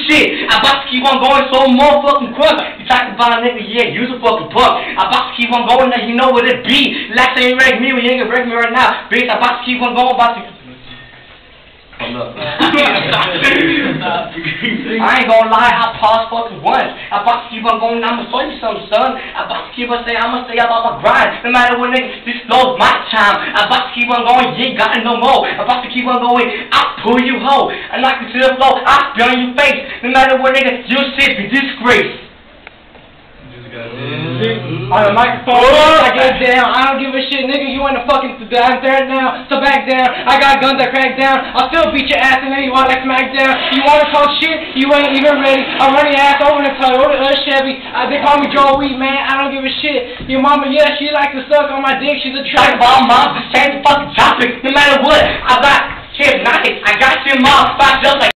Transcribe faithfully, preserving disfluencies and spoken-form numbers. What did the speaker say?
shit. I about to keep on going so motherfucking quick. You talk about a nigga, yeah, use a fucking buck. I about to keep on going, now you know what it be. Last time you wreck me, you ain't gonna wreck me right now. Bitch, I about to keep on going, about to... Hold up. I ain't gonna lie, I paused fucking once. I about to keep on going, I'ma show you something, son. I about to keep on saying, I'ma stay up on my grind. No matter what, nigga, this flow's my time. I about to keep on going, you ain't got it no more. I about to keep on going, I'll pull you hoe. I knock you to the floor, I'll spit on your face. No matter what, nigga, your shit be disgraced. Mm-hmm. On the microphone, oh, I get down. I don't give a shit, nigga. You wanna fucking down there now? So back down. I got guns that crack down. I'll still beat your ass and then you want that smack down. You wanna talk shit? You ain't even ready. I'll run your ass over the Toyota uh, Chevy. Uh, they call me Joe Wheat, man. I don't give a shit. Your mama, yeah, she likes to suck on my dick. She's a track about mom. Just change the fucking topic. No matter what, I got shit nice. I got shit mom. Just like